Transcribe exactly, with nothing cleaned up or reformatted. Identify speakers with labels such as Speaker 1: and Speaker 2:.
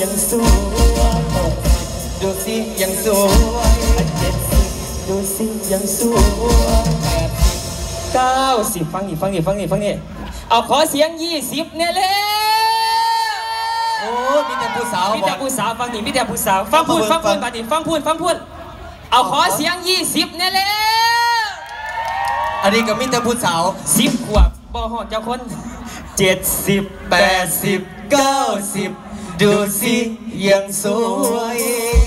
Speaker 1: ยังสวยดูสิยังสวยเจ็ดสิบดูสิยังสวยแปดสิบเก้าสิบฟังนี่ฟังนี่ฟังนี่ฟังนี่เอาขอเสียงยี่สิบเนี่ยเลย
Speaker 2: โอ้มีแต่ผู้สาว
Speaker 1: มีแต่ผู้สาวฟังนี่มีแต่ผู้สาวฟังพูดฟังพูดบัดนี้ฟังพูดฟังพูดเอาขอเสียงยี่สิบเนี่ยเลย
Speaker 2: อันนี้ก็มีแต่ผู้สาว
Speaker 1: สิบขวบบ่หอดเจ้าคนเจ็ดสิบแปดสิบเก้าสิบดูสิยังสวย